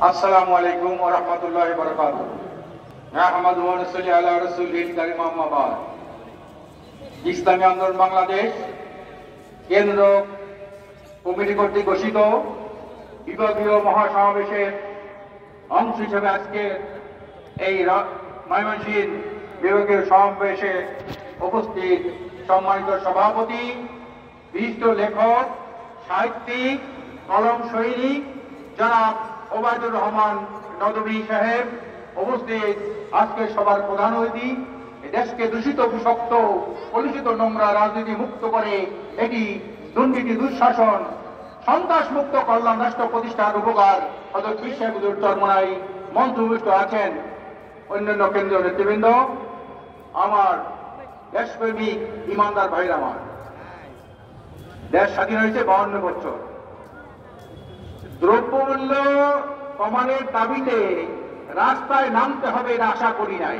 আসসালামু আলাইকুম ওয়া রাহমাতুল্লাহি ওয়া বারাকাতুহু। আহমদ ওয়া নসল্লি আলা রাসূলিল কারীম আম্মা বাদ। ইসলামী আন্দোলন বাংলাদেশ কেন্দ্র কমিটি কর্তৃক ঘোষিত বিভাগীয় মহাসমাবেশের অংশ হিসেবে আজকে এই ময়মনসিংহ বিভাগীয় সমাবেশে উপস্থিত সম্মানিত সভাপতি, বিশিষ্ট লেখক, সাহিত্যিক, কলম সৈনিক জনাব ওবায়দুর রহমান নদভী সাহেব, উপস্থিত আজকে সবার প্রধান অতিথি, দেশকে দূষিত, বিষাক্ত, কলুষিত, নোংরা রাজনীতি মুক্ত করে এটি দুর্নীতি, দুঃশাসন, সন্ত্রাস মুক্ত কল্যাণ রাষ্ট্র প্রতিষ্ঠার উপকার হযরত পীর সাহেব হুজুর চরমোনাই মঞ্চভূষ্ট আছেন। অন্যান্য কেন্দ্রীয় নেতৃবৃন্দ, আমার দেশপ্রেমিক ইমানদার ভাইরা, আমার দেশ স্বাধীন হয়েছে 52 বছর। দ্রব্যমূল্য কমানোর দাবিতে রাস্তায় নামতে হবে এটা আশা করি নাই।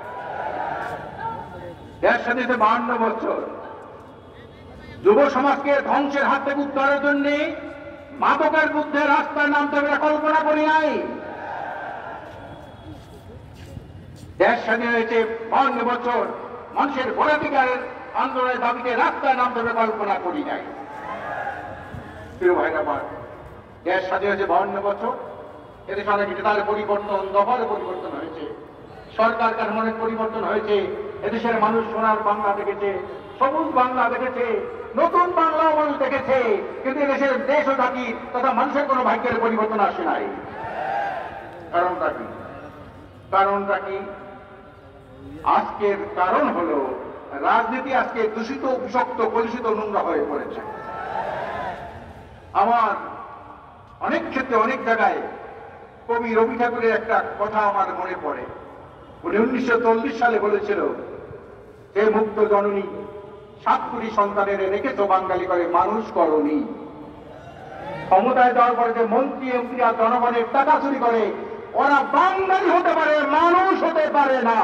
দেশ স্বাধীন হয়েছে 52 বছর। যুব সমাজকে ধ্বংসের হাত থেকে উদ্ধারের জন্য মাদকের বিরুদ্ধে রাস্তায় নামতে হবে কল্পনা করি নাই। দেশ স্বাধীন হয়েছে 52 বছর। মানুষের ভোটাধিকারের আন্দোলনের দাবিতে রাস্তায় নামতে হবে কল্পনা করি নাই। প্রিয় ভাইরা আমার, দেশ স্বাধীন হয়েছে 52 বছর। এদেশে অনেক নেতার পরিবর্তন, দফার পরিবর্তন হয়েছে, সরকার কাঠামোর পরিবর্তন হয়েছে। এদেশের মানুষ সোনার বাংলা দেখেছে, সবুজ বাংলা দেখেছে, নতুন বাংলা মানুষ দেখেছে, কিন্তু এদেশের দেশ ও জাতি তথা মানুষের কোনো ভাগ্যের পরিবর্তন আসে নাই। কারণটা কি? আজকের কারণ হলো রাজনীতি আজকে দূষিত, বিষাক্ত, কলুষিত, নোংরা হয়ে পড়েছে। আমার অনেক ক্ষেত্রে, অনেক জায়গায় কবি রবি ঠাকুরের একটা কথা আমার মনে পড়ে। উনি 1940 সালে বলেছিল, হে মুক্ত জননী, 7 কোটি সন্তানের রেখেছ বাঙালি করে মানুষ করনি। ক্ষমতায় যাওয়ার পরে যে মন্ত্রী এমপিরা জনগণের টাকা চুরি করে, ওরা বাঙালি হতে পারে, মানুষ হতে পারে না।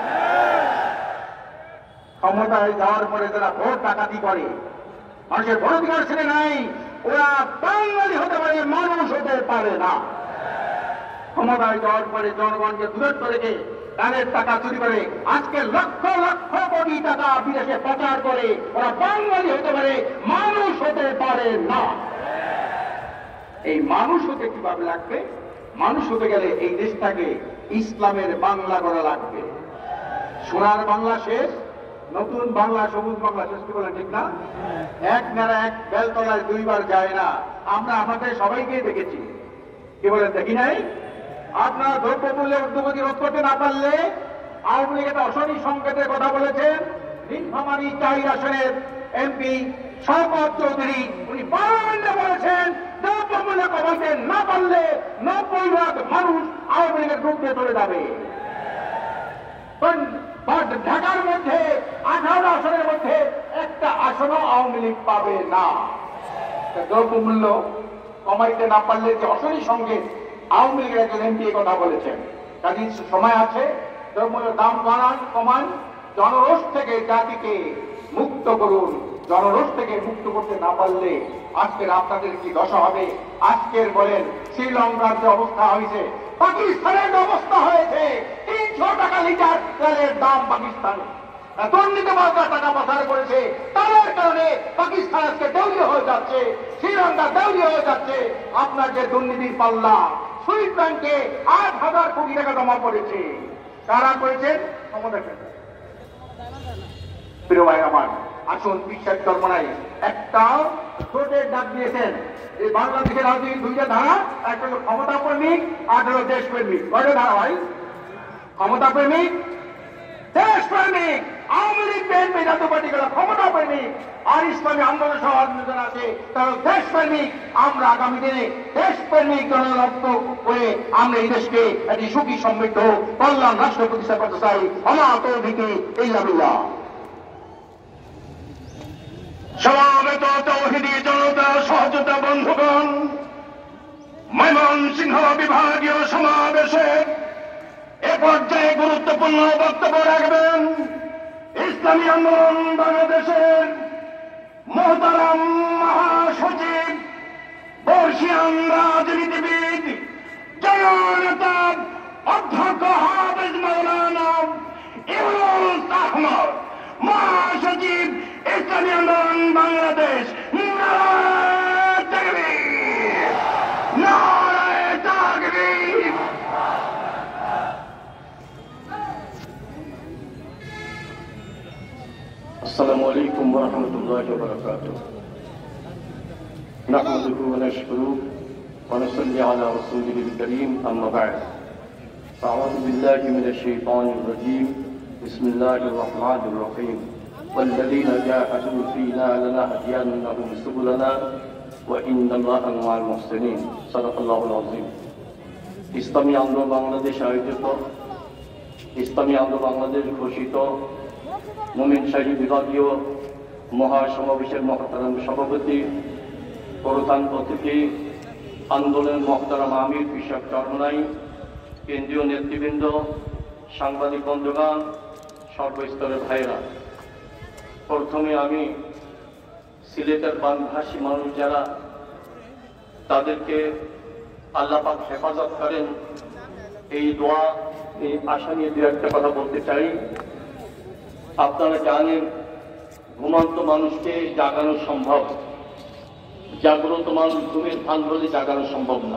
ক্ষমতায় যাওয়ার পরে যারা ভোট ডাকাতি করে, মানুষের ভোটাধিকার ছেড়ে নাই, ওরা বাঙালি হতে পারে, মানুষ হতে পারে না। ক্ষমতায় যাওয়ার পরে জনগণকে দূরত্ব রেখে তাদের টাকা চুরি করে আজকে লক্ষ লক্ষ কোটি টাকা বিদেশে পাচার করে, ওরা বাঙালি হতে পারে, মানুষ হতে পারে না। এই মানুষ হতে কিভাবে লাগবে? মানুষ হতে গেলে এই দেশটাকে ইসলামের বাংলা করা লাগবে। সোনার বাংলা শেষ, নতুন বাংলা, সবুজ বাংলা শেষ। কি বলেন, ঠিক না? এক নেড়া এক বেলতলায় 2 বার যায় না। আমরা আপনাদের সবাইকেই দেখেছি। কি বলেন, দেখি নাই? আপনার দ্রব্যমূল্যের ঊর্ধ্বগতি রোধ করতে না পারলে আওয়ামী লীগ একটা অশনি সংকেতের কথা বলেছেন। নীলফামারী 4 আসনের এমপি শওকত চৌধুরী, উনি পার্লামেন্টে বলেছেন দ্রব্যমূল্য কমাতে না পারলে 90% মানুষ আওয়ামী লীগের বিরুদ্ধে চলে যাবে। ঢাকার মধ্যে 18 আসনের মধ্যে একটা আসনও আওয়ামী লীগ পাবে না। দ্রব্যমূল্য কমাইতে না পারলে যে অশনি সংকেত আওয়ামী লীগের একজন এমপি কথা বলেছেন, কাজে সময় আছে, দ্রব্যমূল্যের দাম কমান, জনরোষ থেকে জাতিকে মুক্ত করুন। জনরোষ থেকে মুক্ত করতে না পারলে আজকের আপনাদের কি দশা হবে? আজকের বলেন শ্রীলঙ্কার যে অবস্থা হয়েছে, পাকিস্তানের যে অবস্থা হয়েছে, 300 টাকা লিটার তেলের দাম পাকিস্তানে। দুর্নীতিবাজরা টাকা পাচার করেছে, তাদের কারণে পাকিস্তান আজকে দেউলিয়া হয়ে যাচ্ছে, শ্রীলঙ্কা দেউলিয়া হয়ে যাচ্ছে। আপনার যে দুর্নীতির পাল্লা, সুইস ব্যাংকে 8,000 কোটি টাকা জমা পড়েছে, কারা করেছেন? ক্ষমতা। প্রিয় ভাই আমার, আসুন পীর সাহেব চরমোনাই একটা জোটের ডাক দিয়েছেন। এই বাংলাদেশের রাজনীতির 2টা ধারা, একটা হলো ক্ষমতা প্রেমিক, আর হলো দেশ প্রেমিক। কয়টা ধারা ভাই? ক্ষমতা প্রেমিক, দেশ প্রেমিক। আওয়ামী লীগ, বিএনপি, জাতীয় পার্টি গুলো ক্ষমতা প্রেমিক, আর ইসলামী আন্দোলন সহ আছে তারা দেশ প্রেমিক। আমরা আগামী দিনে দেশ প্রেমিক জনরক্ত করে আমরা এই দেশকে একটি সুখী, সমৃদ্ধ, কল্যাণ রাষ্ট্র প্রতিষ্ঠা করতে চাই। আমার তৌফিকে ইল্লা বিল্লাহ। সমাবেত তৌহিদি জনতা, সহযোদ্ধা বন্ধুগণ, ময়মনসিংহ বিভাগীয় সমাবেশে এ পর্যায়ে গুরুত্বপূর্ণ বক্তব্য রাখবেন ইসলামী আন্দোলন বাংলাদেশের মোহতারাম মহাসচিব, বর্ষিয়ান রাজনীতিবিদ, নেতা অধ্যক্ষ হাফেজ মাওলানা ইউনুস আহমদ, মহাসচিব ইসলামী আন্দোলন বাংলাদেশ, নারায়ে তাকবীর, নারায়ে তাকবীর। السلام عليكم ورحمة الله وبركاته. نحمده ونشكره ونصلي على رسوله الكريم، أما بعد. أعوذ بالله من الشيطان الرجيم. بسم الله الرحمن الرحيم. والذين جاهدوا فينا لنهدينهم سبلنا وإن الله مع المحسنين. صدق الله العظيم. ইসলামী আন্দোলন বাংলাদেশ আয়োজিত, ইসলামী আন্দোলন বাংলাদেশ ঘোষিত মোমিন শাহী বিভাগীয় মহাসমাবেশের মহতারাম সভাপতি, প্রধান অতিথি, আন্দোলনের মহতারাম আমির কৃষক চরমনাই, কেন্দ্রীয় নেতৃবৃন্দ, সাংবাদিক বন্ধুগণ, সর্বস্তরের ভাইরা, প্রথমে আমি সিলেটের বানভাসী মানুষ যারা, তাদেরকে আল্লাহ পাক হেফাজত করেন এই দোয়া, এই আশা নিয়ে দু একটা কথা বলতে চাই। আপনারা জানেন ঘুমন্ত মানুষকে জাগানো সম্ভব, জাগ্রত মানুষ ঘুমের ভান হলে জাগানো সম্ভব না।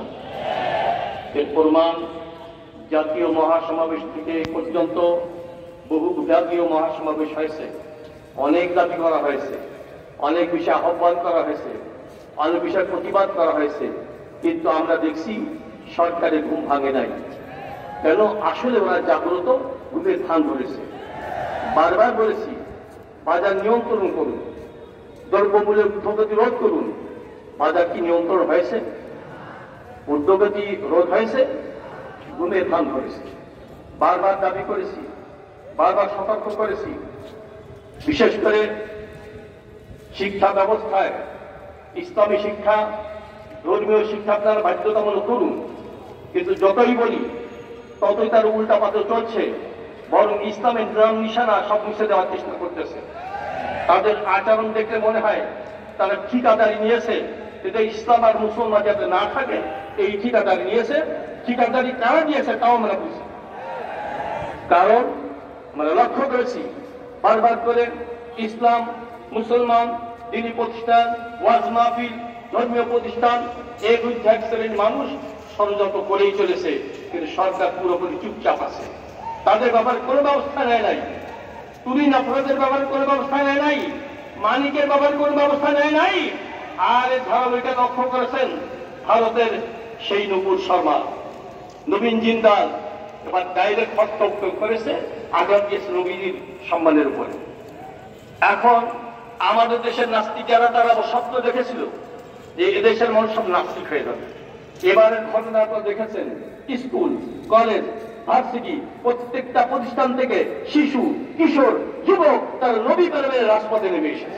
এর প্রমাণ জাতীয় মহাসমাবেশ থেকে পর্যন্ত বহু বিভাগীয় মহাসমাবেশ হয়েছে, অনেক দাবি করা হয়েছে, অনেক বিষয়ে আহ্বান করা হয়েছে, অনেক বিষয়ে প্রতিবাদ করা হয়েছে, কিন্তু আমরা দেখছি সরকারের ঘুম ভাঙে নাই। কেন? আসলে ওরা জাগ্রত, ঘুমের ভান ধরেছে। বারবার বলেছি, বাজার নিয়ন্ত্রণ করুন, দ্রব্যমূল্যের ঊর্ধ্বগতি রোধ করুন। বাজার কি নিয়ন্ত্রণ হয়েছে? ঊর্ধ্বগতি রোধ হয়েছে? ঘুমের ভান ধরেছে। বারবার দাবি করেছি, বারবার সতর্ক করেছি, বিশেষ করে শিক্ষা ব্যবস্থায় ইসলামী শিক্ষা, ধর্মীয় শিক্ষা আপনারা বাধ্যতামূলক করুন। কিন্তু যতই বলি ততই তার উল্টা পাতে চলছে, বরং ইসলামের নাম নিশানা সব মুছে দেওয়ার চেষ্টা করতেছে। তাদের আচরণ দেখলে মনে হয় তারা ঠিকাদারি নিয়েছে, কিন্তু ইসলাম আর মুসলমান যাতে না থাকে এই ঠিকাদারি নিয়েছে। ঠিকাদারি কারা নিয়েছে তাও আমরা বুঝি, কারণ আমরা লক্ষ্য করেছি বারবার করে ইসলাম, মুসলমান, দিনী প্রতিষ্ঠান, ওয়াজ মাহফিল, ধর্মীয় প্রতিষ্ঠান, এই বিরুদ্ধে এক শ্রেণীর মানুষ ষড়যন্ত্র করেই চলেছে, কিন্তু সরকার পুরোপুরি চুপচাপ আছে। তাদের ব্যাপারে কোনো ব্যবস্থা নেয় নাই। তুরিন অপরাধের ব্যাপারে কোনো ব্যবস্থা নেয় নাই, মানিকের ব্যাপারে কোনো ব্যবস্থা নেয় নাই। আর এর ধারাবাহিকতা লক্ষ্য করেছেন ভারতের সেই নূপুর শর্মা, নবীন জিন্দাল এবার ডাইরেক্ট হস্তক্ষেপ করেছে, আঘাত দিয়েছে নবীর সম্মানের উপরে। এখন আমাদের দেশের নাস্তিক যারা, তারা স্বপ্ন দেখেছিল যে এদেশের মানুষ সব নাস্তিক হয়ে যাবে। এবারের ঘটনা আপনারা দেখেছেন, স্কুল, কলেজ, ভার্সিটি, প্রত্যেকটা প্রতিষ্ঠান থেকে শিশু, কিশোর, যুবক তারা নবী প্রেমের রাজপথে নেমে এসেছে।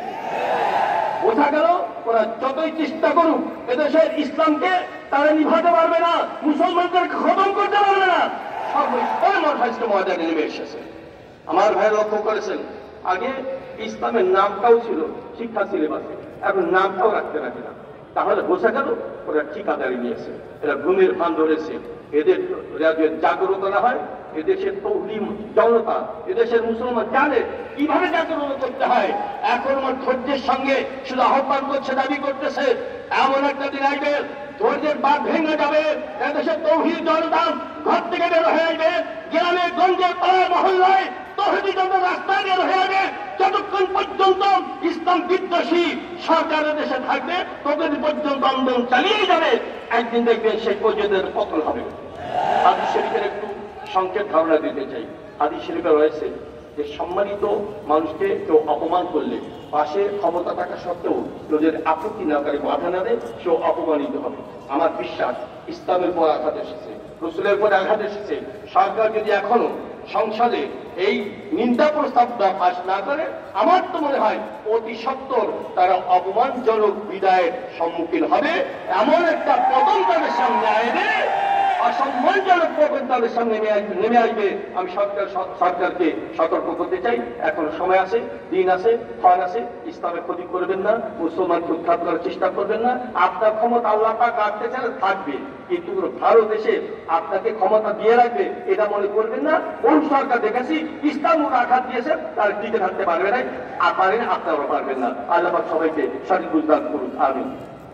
বোঝা গেল ওরা যতই চেষ্টা করুক এদেশের ইসলামকে তারা নিভাতে পারবে না, মুসলমানদেরকে খতম করতে পারবে না। সর্বস্তরের মধ্যে ময়দানে নেমে এসেছে। আমার ভাই লক্ষ্য করেছেন, আগে ইসলামের নামটাও ছিল শিক্ষা সিলেবাসে, এখন নামটাও রাখতে রাখে না। তাহলে বোঝা গেল ওরা ঠিকাদারি নিয়েছে, এরা ঘুমের ভান ধরেছে। এদের জাগ্রত না হয়, এদেশের তৌহিদ জনতা, এদেশের মুসলমান জানে কিভাবে জাগ্রত করতে হয়। এখন আমার ধৈর্যের সঙ্গে শুধু আহ্বান করছে, দাবি করতেছে, এমন একটা দিন আসবে ধৈর্যের বাঁধ ভেঙে যাবে। এদেশের তৌহিদ জনতা ঘর থেকে বের হয়ে আসবে, গ্রামে গঞ্জের পাড়ায় মহল্লায় তৌহিদি জনতা রাস্তায় বের হয়ে যাবে। যতক্ষণ পর্যন্ত ইসলাম বিদ্বেষী সরকারের দেশে থাকবে ততদিন পর্যন্ত আন্দোলন চালিয়ে যাবে। একদিন দেখবেন সেই পর্যন্ত পতন হবে। হাদিস শরীফের একটু সংক্ষেপ ধারণা দিতে চাই। হাদিস শরীফে রয়েছে যে সম্মানিত মানুষকে কেউ অপমান করলে পাশে ক্ষমতা থাকা সত্ত্বেও যদি আপত্তি না করে, বাধা না দেয়, সেও অপমানিত হবে। আমার বিশ্বাস ইসলামের পর আঘাত এসেছে, রসুলের পর আঘাত এসেছে। সরকার যদি এখনো সংসদে এই নিন্দা প্রস্তাবটা পাশ না করে, আমার তো মনে হয় অতি সত্বর তারা অপমানজনক বিদায়ের সম্মুখীন হবে। এমন একটা পতন তাদের সামনে আসবে, অসম্মানজনক প্রকৃতি তাদের সামনে নেমে আসবে। আমি সরকারকে সতর্ক করতে চাই, এখনো সময় আছে, দিন আছে, ক্ষণ আছে। ইসলামের ক্ষতি করবেন না, মুসলমানকে উৎখাত করার চেষ্টা করবেন না। আপনার ক্ষমতা আল্লাহ পাক রাখতে চান থাকবে, কিন্তু ভারত এসে আপনাকে ক্ষমতা দিয়ে রাখবে এটা মনে করবেন না। কোন সরকার দেখেছি ইসলাম আঘাত দিয়েছে, তার টিকে থাকতে পারবে না, আর পারেন আপনারাও পারবেন না। আল্লাহ পাক সবাইকে সঠিক বুঝদান করুন, আমিন।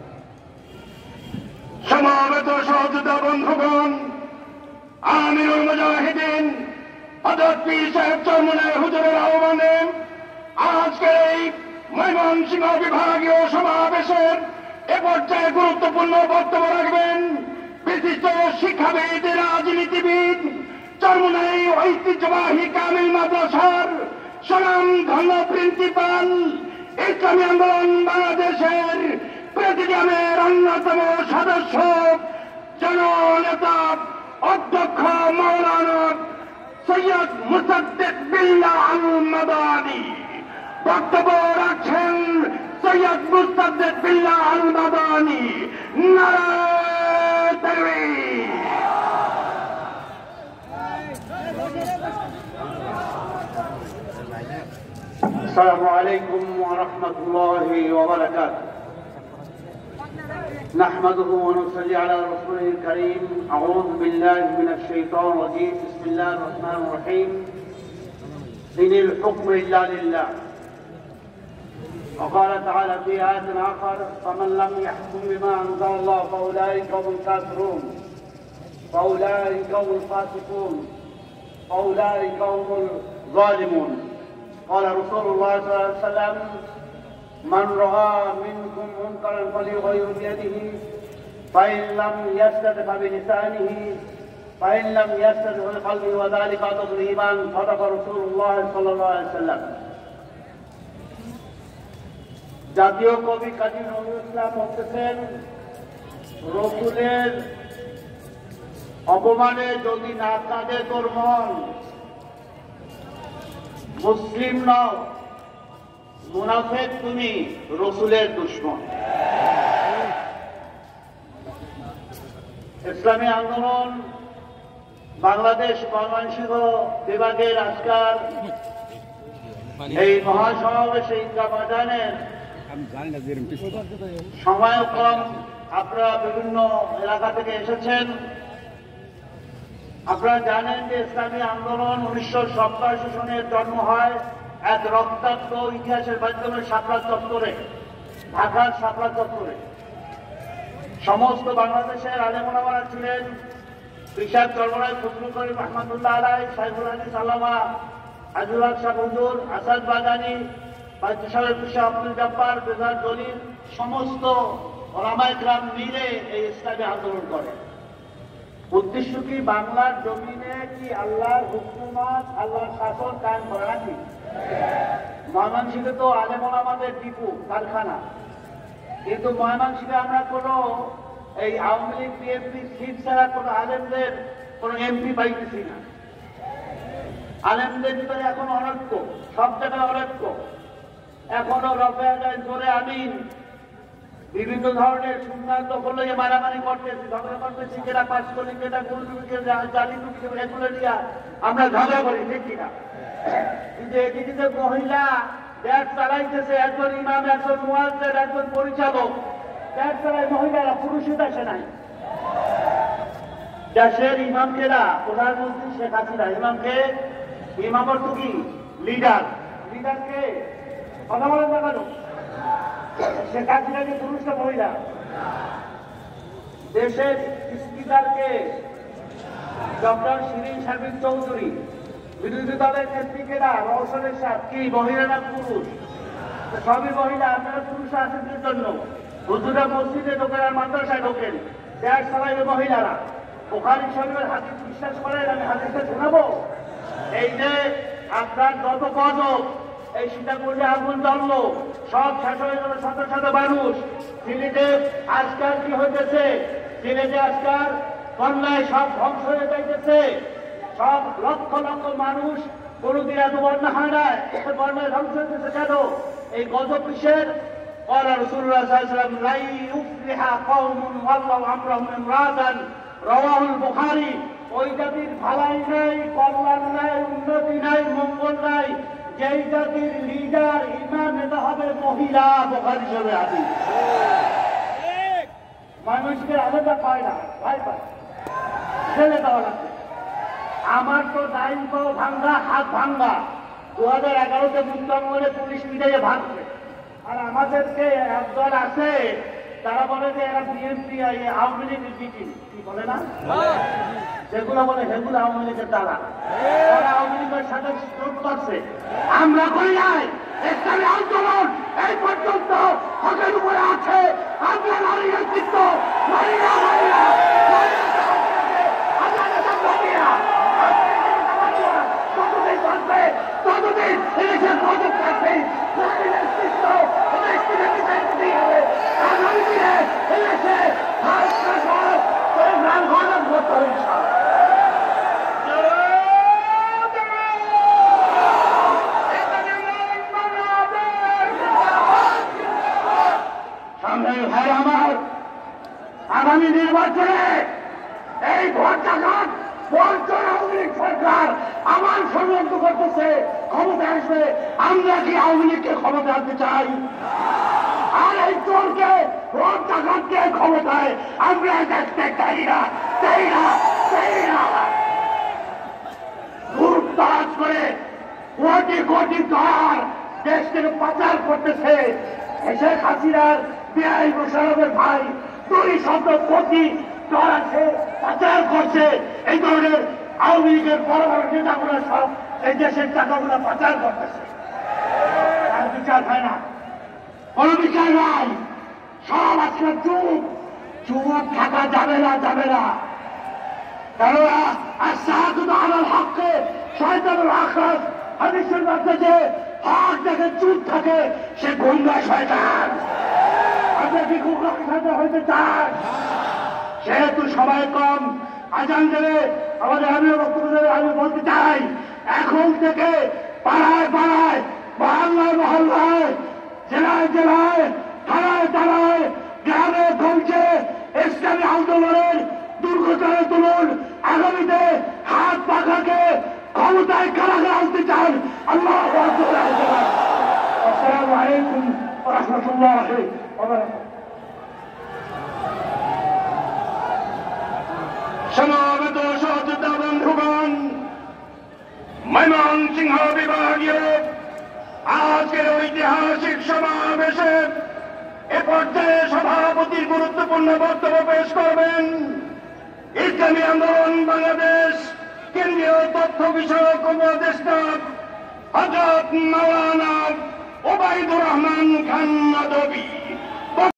সমাবেত সহযোগিতা বন্ধুগণ, আমিরুল মুজাহিদিন হযরত পীর সাহেব চরমনাই হুজুরের আহ্বানে আজকের এই ময়মনসিংহ বিভাগীয় সমাবেশের এ পর্যায়ে গুরুত্বপূর্ণ বক্তব্য রাখবেন বিশিষ্ট শিক্ষাবিদ, রাজনীতিবিদ, চরমনাই ঐতিহ্যবাহী কামিল মাদ্রাসার স্বনামধন্য প্রিন্সিপাল, ইসলামী আন্দোলন বাংলাদেশের প্রেসিডিয়ামের অন্যতম সদস্য, জননেতা অধ্যক্ষ মাওলানা সৈয়দ মুসাদ্দেক বিল্লাহ আল মাদানী। বক্তব্য রাখছেন সৈয়দ মুসাদ্দেক বিল্লাহ আল মাদানী। নারায়ে তাকবীর। السلام عليكم ورحمة الله وبركاته. نحمده ونصلي على رسوله الكريم. أعوذ بالله من الشيطان الرجيم. بسم الله الرحمن الرحيم. إن الحكم إلا لله. وقال تعالى في آية آخر: فمن لم يحكم بما أنزل الله فأولئك هم الكافرون فأولئك هم الفاسقون فأولئك هم الظالمون. قال رسول الله صلى الله عليه وسلم: من رأى منكم منكرا فليغيره بيده فإن لم يستطع فبلسانه فإن لم يستطع بقلبه وذلك أضعف الإيمان. صدق رسول الله صلى الله عليه وسلم. জাতীয় কবি কাজী নজরুল ইসলাম বলতেছেন, রসুলের অপমানে যদি না কাঁদে তোর মন, মুসলিম নও, মুনাফিক তুমি, রসুলের দুশমন। ইসলামী আন্দোলন বাংলাদেশ ময়মনসিংহ বিভাগের আজকাল এই মহাসমাবেশে ঈদগাহ ময়দানের সময় কম, আপনারা বিভিন্ন এলাকা থেকে এসেছেন। আপনারা জানেন যে ইসলামী আন্দোলন 1987 সনের জন্ম হয় এক রক্তাক্ত ইতিহাসের মাধ্যমে শাপলা চত্বরে, ঢাকার শাপলা চত্বরে। সমস্ত বাংলাদেশের আলেম ওলামারা ছিলেন। বিশাল চরমনাই ফজলুল করিম রহমাতুল্লাহ আলাইহি, সাইফুল হাদিস আল্লামা আজিজুল হক শাহ হুজুর, আসাদ বাদানী, বাইতুল শাহ আব্দুল জব্বার, বেজার দলিল, সমস্ত ওলামায়ে কেরাম মিলে এই ইসলামী আন্দোলন করে। উদ্দেশ্য কি? বাংলার জমিনে কি আল্লাহর হুকুমত, আল্লাহর শাসন কায়েম করা নাকি? ময়মনসিংহে তো আলেম ওলামাদের ডিপু, কারখানা, কিন্তু ময়মনসিংহে আমরা কোনো এই আওয়ামী লীগ বিএনপি সিট ছাড়া কোনো আলেমদের কোনো এমপি পাইতেছি না। আলেমদের ভিতরে এখন অনৈক্য, সব জায়গায় অনৈক্য। এখনো রফে আদায় জোরে আমিন, বিভিন্ন ধরনের সুন্নাত দখল নিয়ে মারামারি করতেছি, ঝগড়া করতেছি, কেটা পাস করি, কেটা গুরুকে জালি টুকি, এগুলো নিয়ে আমরা ঝগড়া করি, ঠিক কিনা? কিন্তু এদিকে যে মহিলা দেশ চালাইতেছে, একজন ইমাম, একজন মুয়াজ্জিন, একজন পরিচালক, দেশ চালায় মহিলারা, পুরুষের দেশে নাই। দেশের ইমামকে না, প্রধানমন্ত্রী শেখ হাসিনা, ইমামকে, ইমাম অর্থ কি? লিডার। লিডারকে কথা বলেন না কেন? শেখ হাসিনা যে পুরুষটা মহিলা। দেশের স্পিকারকে ডক্টর শিরিন শারমিন চৌধুরী, বিরোধী দলের নেত্রীকেরা রওশনের সাথ কি মহিলা না পুরুষ? সবই মহিলা। আপনারা পুরুষ আছেন জন্য হুজুরা মসজিদে ঢোকেন আর মাদ্রাসায় ঢোকেন, দেশ চালাইবে মহিলারা। বুখারী শরীফের হাদিস বিশ্বাস করেন? আমি হাদিসটা শোনাবো। এই যে আপনার যত গজব, এই সীতাকুণ্ডে আগুন জ্বললো, সব শেষ হয়ে গেল, শত শত মানুষ। সিলেটে আজকাল কি হইতেছে? সিলেটে আজকাল বন্যায় সব ধ্বংস হয়ে যাইতেছে, সব লক্ষ লক্ষ মানুষ। কোনদিন এত বন্যা হয় না, বন্যায় ধ্বংস হইতেছে কেন? এই গজব কিসের? قال رسول الله صلى الله عليه وسلم: لا يفلح قوم ولوا امرهم امراتا রাওয়াহুল বুখারী। ওই জাতির ভালাই নাই, কল্যাণ নাই, উন্নতি নাই, মঙ্গল নাই। যেই জাতির লিডার ইমাম নেতা হবে মহিলা, বুখারী শরীফের হাদিস। মানুষকে আলাদা পায় না, ভাই পায়, ছেলে দেওয়া লাগবে। আমার তো ডাইন পাও ভাঙ্গা, হাত ভাঙ্গা। 2011-তে মুক্তামলে পুলিশ মিলিয়ে ভাঙছে। আর আমাদেরকে একদল আছে তারা বলে যে এরা বিএনপি আওয়ামী লীগের বিটি, কি বলে না, যেগুলো বলে সেগুলো আওয়ামী লীগের দ্বারা, তারা আওয়ামী লীগের সাথে জোট করছে। আমরা করি নাই। ইসলামী আন্দোলন এই পর্যন্ত হকের উপরে আছে। আমরা নারী নেতৃত্ব, নারীরা ততদিন করবে, ততদিন এদেশের মদত থাকবে। নারী নেতৃত্ব আগামী দিনে এদেশে আগামী নির্বাচনে এই ভোটাঘাট বঞ্চনা আওয়ামী লীগ সরকার আমার ষড়যন্ত্র করতেছে, ক্ষমতা আসবে। আমরা কি আওয়ামী লীগকে ক্ষমতা আনতে চাই? আর এই চোরকে ভোটাঘাটকে ক্ষমতায় আমরা দেখতে চাই না, চাই না, চাই না। লুটতরাজ করে কোটি কোটি ডলার দেশ থেকে পাচার করতেছে। শেখ হাসিনার বেআই মোশাররফের ভাই 200 কোটি ডলার সে পাচার করছে। এই ধরনের আওয়ামী লীগের বড় বড় নেতাগুলো সব এই দেশের টাকাগুলো পাচার করতেছে। আর বিচার হয় না, কোন বিচার নাই। সব আজকে চুপ, চুপ থাকা যাবে না, যাবে না। কেননা আশহাদু আলাল হককে শয়তানুল আখরাস হাদিসের মধ্যে যে হক দেখে চুপ থাকে সে গুমরা শয়তান। আপনি কি গুমরার সাথে হইতে চান? সেহেতু সময় কম, আজান দেবে আমাদের, আমিও বক্তব্য দেবে। আমি বলতে চাই এখন থেকে পাড়ায় পাড়ায়, মহল্লায় মহল্লায়, জেলায় জেলায়, থানায় থানায়, গ্রামে গঞ্জে ইসলামী আন্দোলনের দুর্গতরে তুলুন। আগামীতে হাত পাখাকে ক্ষমতায় কারাগারে আনতে চান। আল্লাহু আকবার। আসসালামু আলাইকুম ওয়া রাহমাতুল্লাহি ওয়া বারাকাতুহু। সমাবেত সহযোদ্ধা বন্ধুগণ, ময়মনসিংহ বিভাগীয় আজকের ঐতিহাসিক সমাবেশে এ পর্যায়ে সভাপতির গুরুত্বপূর্ণ বক্তব্য পেশ করবেন ইসলামী আন্দোলন বাংলাদেশ কেন্দ্রীয় তথ্য বিষয়ক উপদেষ্টা হযরত মাওলানা ওবায়দুর রহমান খান নদভী।